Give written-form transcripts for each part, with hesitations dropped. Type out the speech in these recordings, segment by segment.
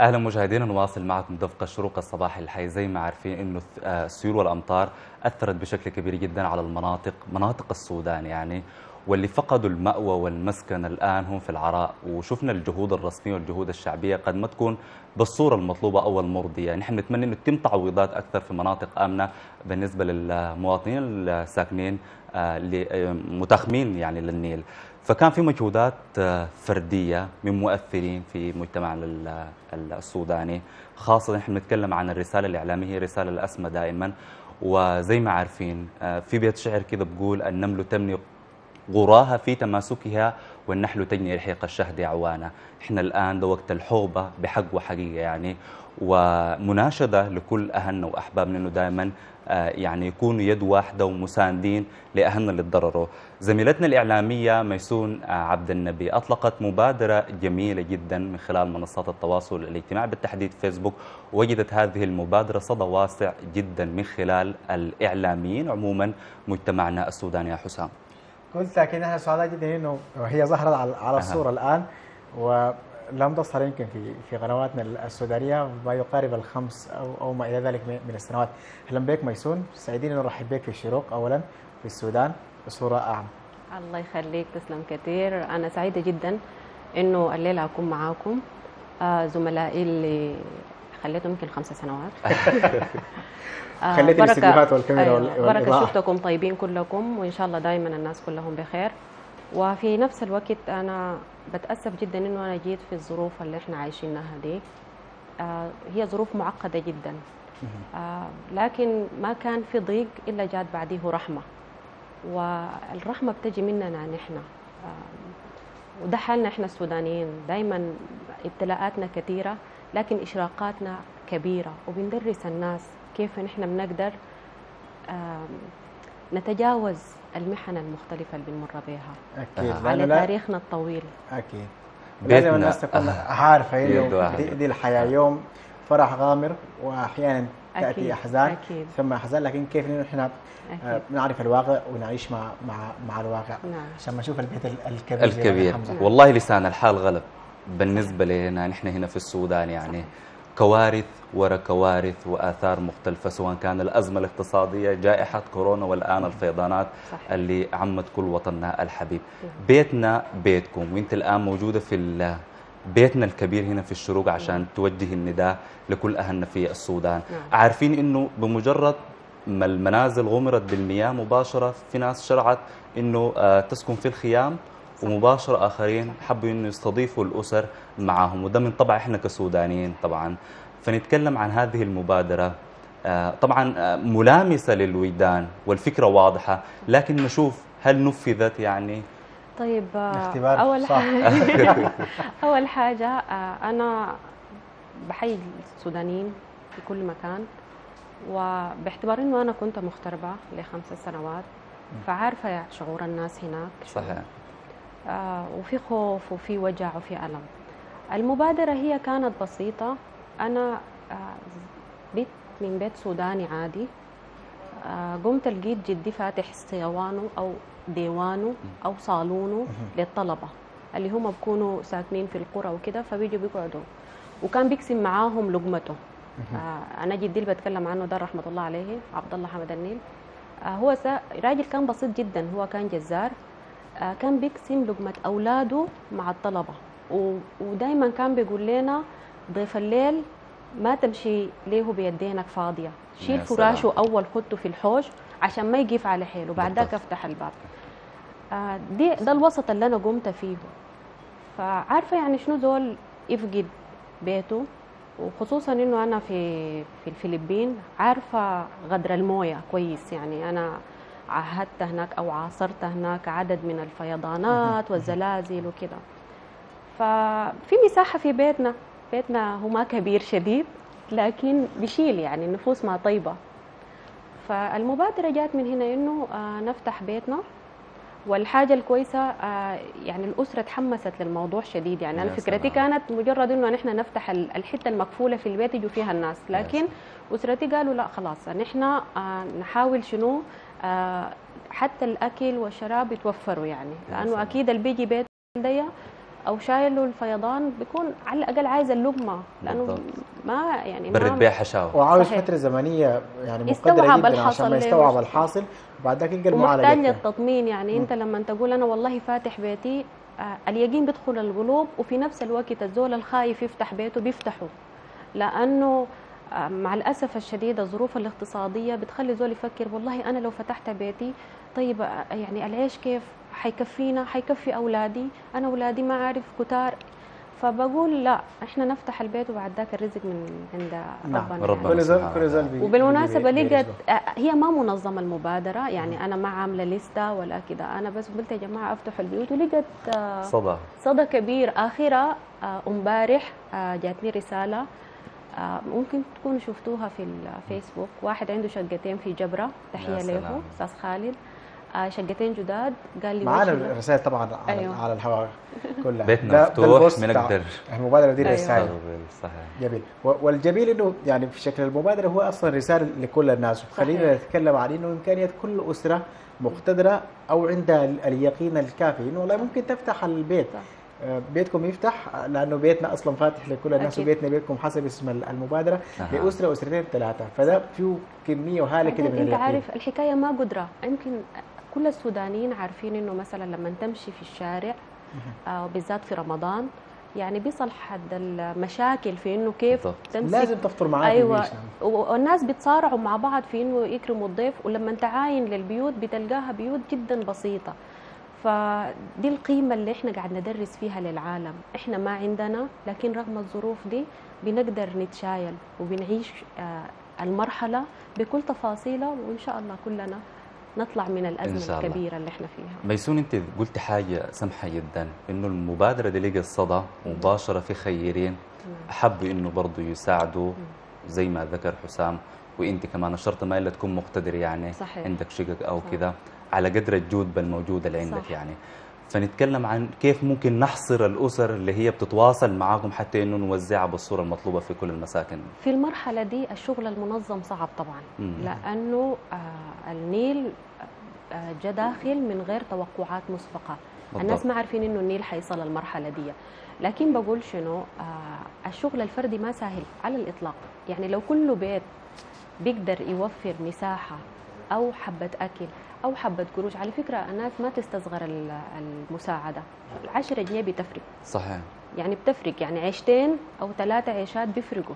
اهلا مشاهدينا، نواصل معكم دفق الشروق الصباحي الحي. زي ما عارفين انه السيول والامطار اثرت بشكل كبير جدا على مناطق السودان يعني، واللي فقدوا المأوى والمسكن الان هم في العراء. وشفنا الجهود الرسميه والجهود الشعبيه قد ما تكون بالصوره المطلوبه او المرضيه، يعني نحن نتمنى انه تتم تعويضات اكثر في مناطق امنه بالنسبه للمواطنين الساكنين متخمين يعني للنيل. فكان في مجهودات فردية من مؤثرين في مجتمعنا السوداني، خاصة نحن نتكلم عن الرسالة الإعلامية، هي رسالة الأسمى دائما. وزي ما عارفين في بيت شعر كذا بقول: النمل تمني غراها في تماسكها والنحل تجني رحيق الشهد أعوانا. احنا الآن ده وقت الحوبة بحق وحقيقة يعني، ومناشدة لكل أهلنا وأحبابنا إنه دائما يعني يكونوا يد واحدة ومساندين لأهلنا اللي تضرروا. زميلتنا الإعلامية ميسون عبد النبي أطلقت مبادرة جميلة جدا من خلال منصات التواصل الاجتماعي، بالتحديد فيسبوك، وجدت هذه المبادرة صدى واسع جدا من خلال الإعلاميين عموما مجتمعنا السوداني. يا حسام، قلت لكن احنا سعداء جدا انه هي ظهرت على الصوره الان، ولم تظهر يمكن في قنواتنا السودانيه ما يقارب الخمس او ما الى ذلك من السنوات. اهلا بك ميسون، سعيدين ان نرحب بك في الشروق اولا في السودان بصوره اعم. الله يخليك، تسلم كثير. انا سعيده جدا انه الليله اكون معاكم. زملائي اللي خليتهم يمكن 5 سنوات خليتي الاستديوهات والكاميرا بركه. والإضاءة. شفتكم طيبين كلكم، وان شاء الله دائما الناس كلهم بخير. وفي نفس الوقت انا بتاسف جدا انه انا جيت في الظروف اللي احنا عايشينها دي. هي ظروف معقده جدا، لكن ما كان في ضيق الا جات بعديه رحمه، والرحمه بتجي مننا نحن. وده حالنا احنا السودانيين، دائما ابتلاءاتنا كثيره لكن اشراقاتنا كبيره، وبندرس الناس كيف نحن بنقدر نتجاوز المحن المختلفه اللي بنمر بها اكيد على تاريخنا الطويل. اكيد لازم الناس تكون عارفه انه دي الحياه، يوم فرح غامر واحيانا تاتي أكيد. احزان أكيد. ثم احزان، لكن كيف نحن نعرف الواقع ونعيش مع الواقع. نعم. عشان ما نشوف البيت الكبير. والله لسان الحال غلب بالنسبة لنا نحن هنا في السودان يعني. كوارث ورا كوارث وآثار مختلفة، سواء كان الأزمة الاقتصادية، جائحة كورونا، والآن الفيضانات صحيح. اللي عمت كل وطننا الحبيب. بيتنا بيتكم، وانت الآن موجودة في بيتنا الكبير هنا في الشروق عشان توجه النداء لكل أهلنا في السودان. عارفين إنه بمجرد ما المنازل غمرت بالمياه مباشرة، في ناس شرعت إنه تسكن في الخيام، ومباشرة آخرين حبوا إنه يستضيفوا الأسر معهم، وده من طبع إحنا كسودانيين طبعا. فنتكلم عن هذه المبادرة، طبعا ملامسة للوجدان والفكرة واضحة، لكن نشوف هل نفذت يعني. طيب، أول حاجة أنا بحيي السودانيين في كل مكان، وباعتبار إنه أنا كنت مغتربة ل5 سنوات، فعارفة شعور الناس هناك. صحيح. وفي خوف وفي وجع وفي ألم. المبادرة هي كانت بسيطة. أنا من بيت سوداني عادي، قمت لقيت جدي فاتح استيوانه أو ديوانه أو صالونه للطلبة اللي هم بيكونوا ساكنين في القرى وكده، فبيجوا بيقعدوا، وكان بيقسم معاهم لقمته. أنا جدي اللي بتكلم عنه ده رحمة الله عليه، عبد الله حمد النيل. هو راجل كان بسيط جدا، هو كان جزار. كان بيقسم لقمة أولاده مع الطلبة، ودايما كان بيقول لنا: ضيف الليل ما تمشي له بيدينك فاضية، شيل فراشه أول خده في الحوش عشان ما يقيف على حيله، بعد ذاك افتح الباب. ده الوسط اللي أنا قمت فيه. فعارفة يعني شنو زول يفقد بيته، وخصوصا إنه أنا في الفلبين، عارفة غدر الموية كويس. يعني أنا عاهدت هناك أو عاصرت هناك عدد من الفيضانات والزلازل وكده. ففي مساحة في بيتنا هو ما كبير شديد، لكن بيشيل يعني النفوس ما طيبة. فالمبادرة جات من هنا إنه نفتح بيتنا. والحاجة الكويسة يعني الأسرة تحمست للموضوع شديد. يعني أنا فكرتي كانت مجرد إنه نحن نفتح الحتة المقفولة في البيت يجوا فيها الناس، لكن أسرتي قالوا لا خلاص نحن نحاول شنو حتى الأكل والشراب يتوفروا، يعني لأنه أكيد اللي بيجي بيت دي او شايله الفيضان بيكون على الاقل عايز اللقمه، لانه بالضبط. ما يعني برد بيها حشاوه. وعاوز صحيح. فتره زمنيه يعني يستوعب مقدره جدا الحصل عشان ما ليه يستوعب وش- الحاصل، وبعد ذاك يلقى ومحتاج المعالجه. للتطمين. يعني انت لما تقول انا والله فاتح بيتي، اليقين بيدخل القلوب، وفي نفس الوقت الزول الخايف يفتح بيته بيفتحه، لانه مع الاسف الشديد الظروف الاقتصاديه بتخلي زول يفكر والله انا لو فتحت بيتي طيب يعني العيش كيف حيكفينا، حيكفي اولادي، انا اولادي ما عارف كتار. فبقول لا، احنا نفتح البيت وبعد ذاك الرزق من عند ربنا. ربنا كل زول سبحانه كل زول وتعالى. وبالمناسبة بيرزقه. لقت هي ما منظمة المبادرة، يعني أنا ما عاملة لستة ولا كده، أنا بس قلت يا جماعة افتحوا البيوت، ولقت صدى. صدى كبير. آخرة امبارح جاتني رسالة، ممكن تكونوا شفتوها في الفيسبوك، واحد عنده شقتين في جبرة، تحية يا له سلام. أستاذ خالد، شقتين جداد، قال لي معانا وش ال- الرسائل طبعا على أيوه. على الهواء كلها. بيتنا ده مفتوح، البوست بتاع بنقدر المبادره دي أيوه. رسائل صحيح. جميل. والجميل انه يعني في شكل المبادره هو اصلا رساله لكل الناس، وخلينا صحيح. نتكلم عن انه امكانيه كل اسره مقتدره او عندها اليقين الكافي انه والله ممكن تفتح البيت. صح. بيتكم يفتح، لانه بيتنا اصلا فاتح لكل الناس، أكيد. وبيتنا بيتكم حسب اسم المبادره أها. لاسره اسرتين ثلاثه، فده فيه كميه وهاله كده من بعدين انت اليقين. عارف الحكايه ما قدره، يمكن كل السودانيين عارفين انه مثلا لما تمشي في الشارع بالذات في رمضان، يعني بيصل حد المشاكل في انه كيف بالضبط. تمسك. لازم تفطر معاه ايوه، في البيت. والناس بيتصارعوا مع بعض في انه يكرموا الضيف، ولما تعاين للبيوت بتلقاها بيوت جدا بسيطه. فدي القيمه اللي احنا قاعد ندرس فيها للعالم، احنا ما عندنا، لكن رغم الظروف دي بنقدر نتشايل وبنعيش المرحله بكل تفاصيلها، وان شاء الله كلنا نطلع من إن الازمه شاء الله. الكبيره اللي احنا فيها. ميسون، انت قلت حاجه سمحه جدا، انه المبادره دي لقت صدى مباشره، في خيرين احبوا انه برضه يساعدوا زي ما ذكر حسام، وانت كمان اشرت ما الا تكون مقتدر، يعني صحيح. عندك شقق او صح. كذا، على قدر الجود بالموجود اللي عندك صح. يعني. فنتكلم عن كيف ممكن نحصر الاسر اللي هي بتتواصل معاكم حتى انه نوزعها بالصوره المطلوبه في كل المساكن. في المرحله دي الشغل المنظم صعب طبعا، لانه النيل جا داخل من غير توقعات مسبقه. بالضبط. الناس ما عارفين انه النيل حيصل المرحله دي، لكن بقول شنو، الشغل الفردي ما سهل على الاطلاق. يعني لو كل بيت بيقدر يوفر مساحه او حبه اكل او حبه قروش، على فكره الناس ما تستصغر المساعده، 10 جنيه بتفرق. صحيح. يعني بتفرق، يعني عيشتين او 3 عيشات بيفرقوا.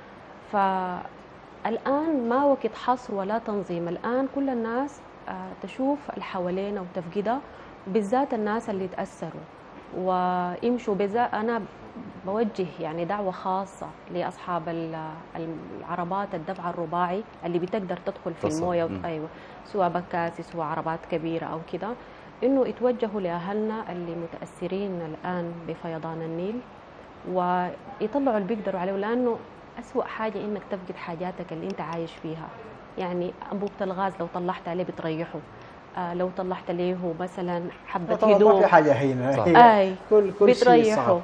فالان ما وقت حصر ولا تنظيم، الان كل الناس تشوف اللي حوالينا وتفقدها، بالذات الناس اللي تاثروا ويمشوا. بالذات انا بوجه يعني دعوه خاصه لاصحاب العربات الدفع الرباعي اللي بتقدر تدخل في المويه، ايوه، سواء بكاسي سواء عربات كبيره او كده، انه يتوجهوا لاهلنا اللي متاثرين الان بفيضان النيل ويطلعوا اللي بيقدروا عليه، لانه اسوأ حاجه انك تفقد حاجاتك اللي انت عايش فيها. يعني انبوبه الغاز لو طلعت عليه بتريحه، لو طلعت عليه مثلا حبه طبعا هدوم ما في حاجه هنا، اي كل شيء صعب.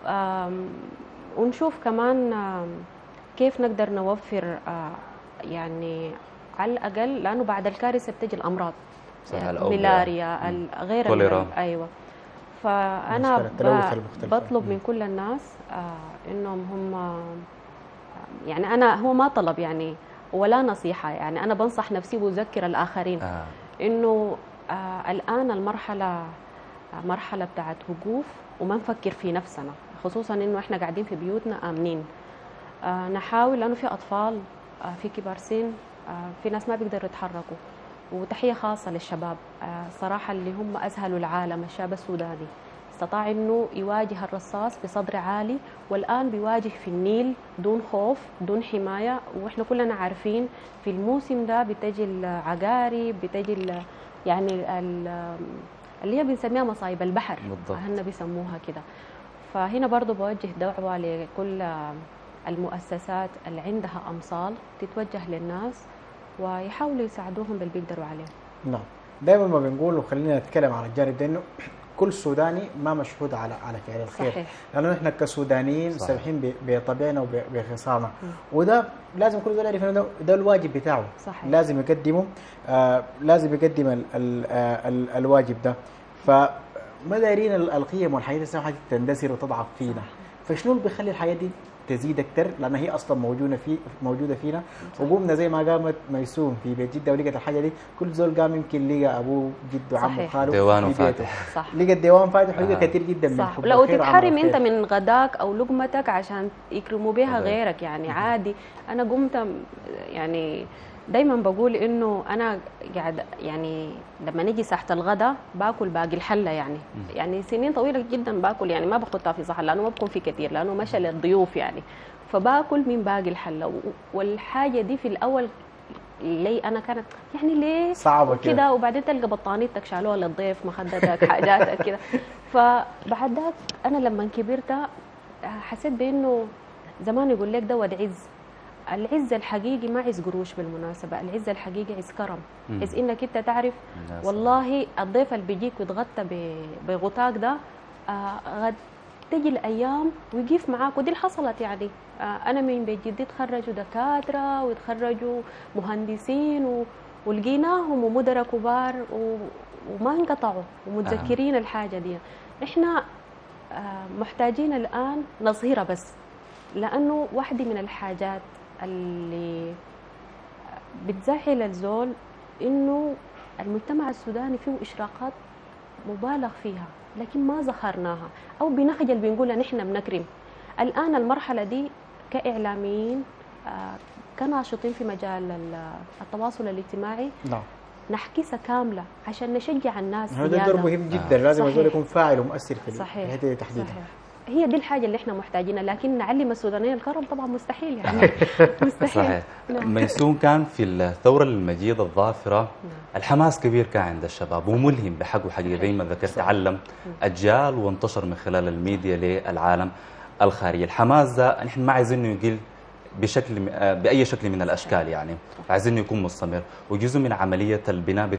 ونشوف كمان كيف نقدر نوفر يعني على الاقل، لانه بعد الكارثه بتجي الامراض، يعني ملاريا غير كوليرا. ايوه. فانا المختلفة. بطلب من كل الناس انهم هم، يعني انا هو ما طلب يعني ولا نصيحه، يعني انا بنصح نفسي واذكر الاخرين انه الان المرحله مرحله بتاعت وقوف، وما نفكر في نفسنا، خصوصا انه احنا قاعدين في بيوتنا امنين. نحاول، لانه في اطفال، في كبار سن، في ناس ما بيقدروا يتحركوا. وتحيه خاصه للشباب صراحه اللي هم اذهلوا العالم. الشاب السوداني استطاع انه يواجه الرصاص بصدر عالي، والان بيواجه في النيل دون خوف دون حمايه. واحنا كلنا عارفين في الموسم ده بتجي العقارب، بتجي يعني اللي هي بنسميها مصايب البحر، اهلنا بيسموها كده. فهنا برضو بوجه دعوه لكل المؤسسات اللي عندها امصال تتوجه للناس ويحاولوا يساعدوهم باللي بيقدروا عليه. نعم، دائما ما بنقول، وخلينا نتكلم عن الجانب ده، انه كل سوداني ما مشهود على فعل الخير. صحيح. لانه احنا كسودانيين سامحين بطبيعنا وبخصامنا، وده لازم كل زول يعرف انه ده الواجب بتاعه. صحيح. لازم يقدمه، لازم يقدم الواجب ده. ما دايرين القيم والحاجات السامحه تندثر وتضعف فينا. فشنو اللي بيخلي الحاجات دي تزيد اكثر؟ لان هي اصلا موجوده فينا. وقمنا زي ما قامت ميسوم في بيت جده ولقت الحاجه دي، كل زول قام يمكن لقى ابوه جده عمه صحيح. خاله ديوانه في بيته، فاتح. صح. لقى الديوان فاتح ولقى كثير جدا من صح، حب لو الخير وعمل تتحرم انت الخير. من غداك او لقمتك عشان يكرموا بها صحيح. غيرك يعني عادي. انا قمت يعني دايما بقول انه انا قاعد يعني لما نيجي ساحه الغداء باكل باقي الحله يعني سنين طويله جدا باكل، يعني ما بخطها في صحن لانه ما بكون في كثير، لانه مشى للضيوف يعني، فباكل من باقي الحله. والحاجه دي في الاول لي انا كانت يعني ليه صعبه كده. كده، وبعدين تلقى بطانيتك شالوها للضيف، مخدتك، حاجاتك كده. فبعد ذاك انا لما كبرت حسيت بانه زمان يقول لك ده ود عز. العز الحقيقي ما عز قروش بالمناسبه، العز الحقيقي عز كرم، عز انك انت تعرف والله الضيف اللي بيجيك ويتغطى بغطاك ده غد تجي الايام ويقف معاك. ودي اللي حصلت يعني. انا من بيت جدي تخرجوا دكاتره وتخرجوا مهندسين ولقيناهم ومدراء كبار وما انقطعوا ومتذكرين الحاجه دي. احنا محتاجين الان نظهرها بس، لانه واحده من الحاجات اللي بتزعل الزول انه المجتمع السوداني فيه اشراقات مبالغ فيها لكن ما ظهرناها، او بنخجل بنقولها نحن بنكرم. الان المرحله دي كاعلاميين كناشطين في مجال التواصل الاجتماعي نعم، نحكيها كامله عشان نشجع الناس هذا دور زياده. مهم جدا. لازم الزول صحيح. يكون فاعل ومؤثر في صحيح. الحته دي تحديدا. صحيح. هي دي الحاجه اللي احنا محتاجينها، لكن نعلم السودانيين الكرم طبعا مستحيل يعني. مستحيل. صحيح. نعم. ميسون، كان في الثورة المجيدة الظافرة الحماس كبير كان عند الشباب وملهم بحقه حقيقة زي ما ذكرت، علم أجيال وانتشر من خلال الميديا للعالم الخارجي. الحماس ده نحن ما عايزينه يقل بأي شكل من الأشكال يعني، عايزينه يكون مستمر وجزء من عملية البناء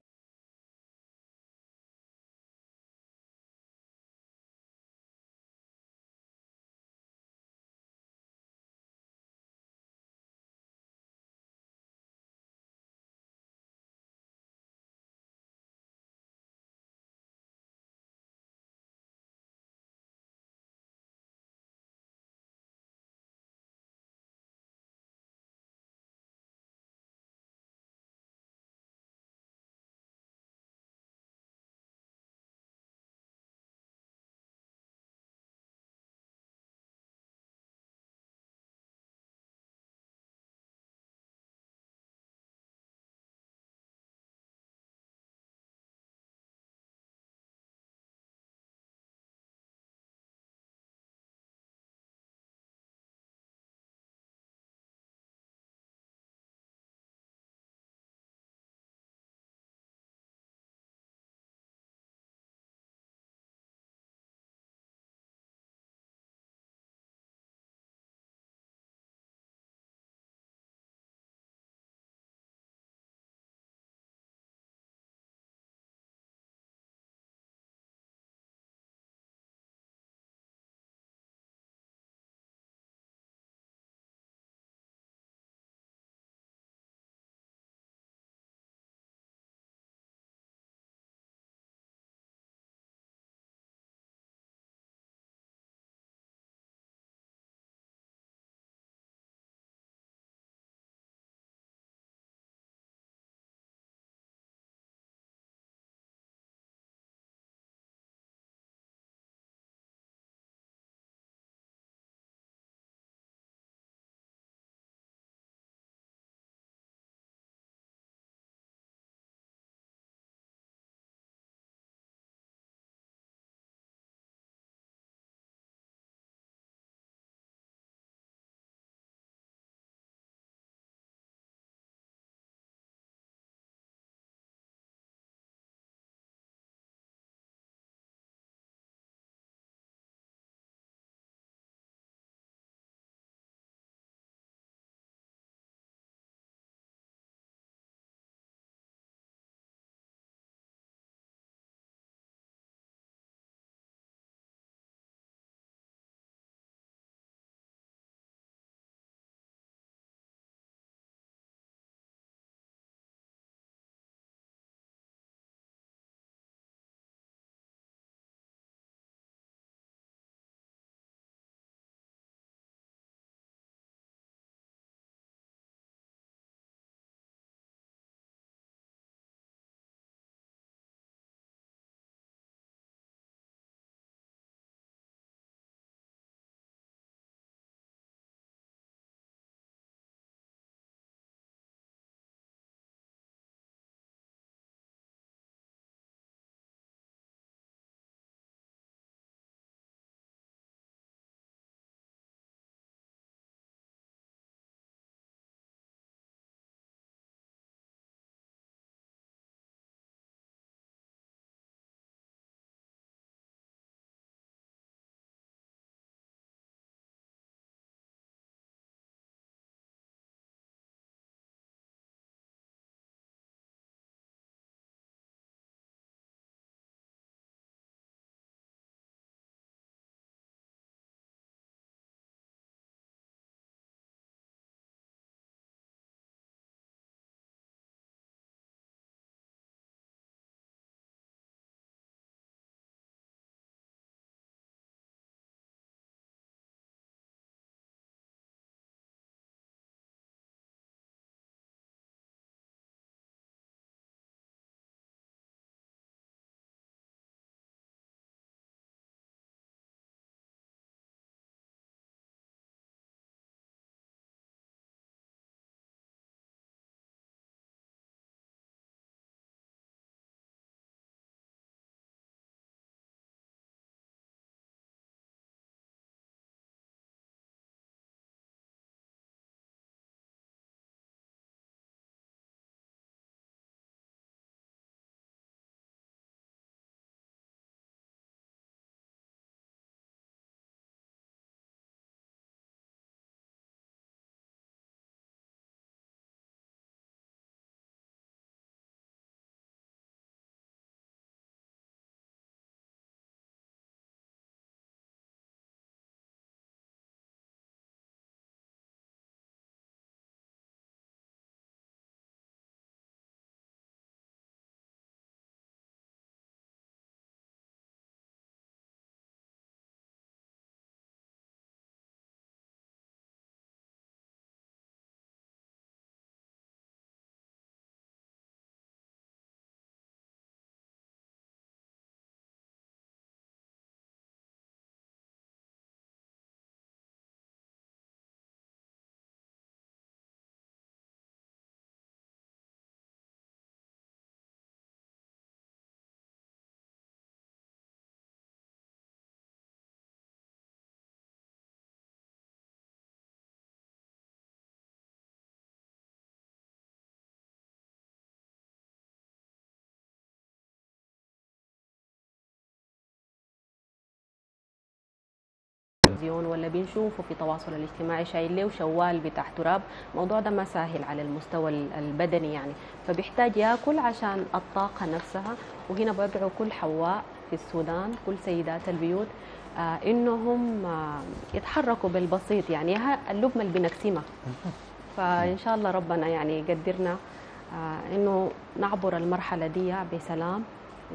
التلفزيون ولا بنشوفه في التواصل الاجتماعي شايل له شوال بتاع تراب. الموضوع ده ما سهل على المستوى البدني يعني، فبيحتاج ياكل عشان الطاقة نفسها. وهنا بدعو كل حواء في السودان، كل سيدات البيوت انهم يتحركوا بالبسيط يعني، اللقمة اللي بنقسمها. فان شاء الله ربنا يعني يقدرنا انه نعبر المرحلة دي بسلام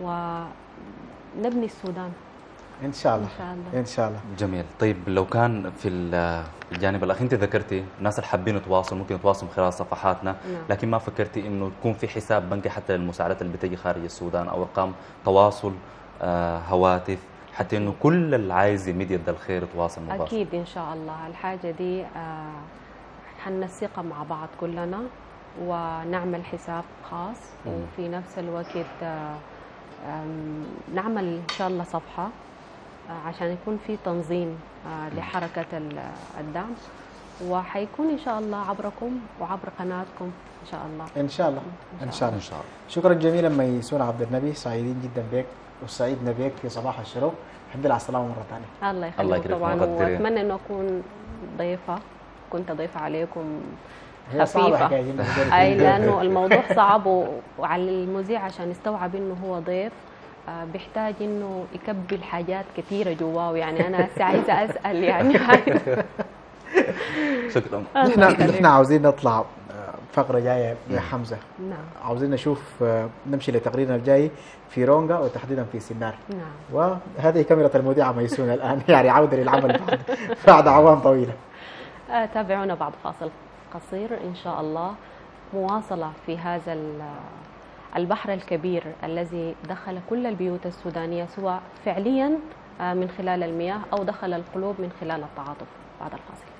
ونبني السودان ان شاء الله. ان شاء الله. ان شاء الله. جميل. طيب لو كان في الجانب الاخير، انت ذكرتي الناس اللي حابين يتواصلوا ممكن يتواصلوا من خلال صفحاتنا، نعم. لكن ما فكرتي انه يكون في حساب بنكي حتى للمساعدات اللي بتجي خارج السودان، او ارقام تواصل، هواتف، حتى انه كل اللي عايز يمد يد الخير يتواصل مباشرة؟ اكيد ان شاء الله. الحاجة دي حننسقها مع بعض كلنا ونعمل حساب خاص، وفي نفس الوقت نعمل ان شاء الله صفحة عشان يكون في تنظيم لحركة الدعم، وحيكون ان شاء الله عبركم وعبر قناتكم ان شاء الله. ان شاء الله. ان شاء الله. ان شاء الله. شكرا جزيلا ميسون عبد النبي، سعيدين جدا بك وسعيدنا بك في صباح الشروق. الحمد لله على السلامه مره ثانيه. الله الله يخليك يكرمك طبعا، مقدرين. واتمنى انه اكون ضيفه، كنت ضيفه عليكم هي صعبه خفيفة. حكايه دي. اي لانه الموضوع صعب وعلى المذيع عشان يستوعب انه هو ضيف بيحتاج انه يكبل حاجات كثيره جواه، يعني انا هسه عايزه اسال يعني. شكرا. نحن عاوزين نطلع فقره جايه يا حمزه. نعم عاوزين نشوف نمشي لتقريرنا الجاي في رونغا وتحديدا في سنار. نعم. وهذه كاميرا المذيعه ميسون الان يعني عوده للعمل بعد اعوام طويله. تابعونا بعد فاصل قصير ان شاء الله، مواصله في هذا البحر الكبير الذي دخل كل البيوت السودانيه، سواء فعليا من خلال المياه او دخل القلوب من خلال التعاطف. بعد الفاصل.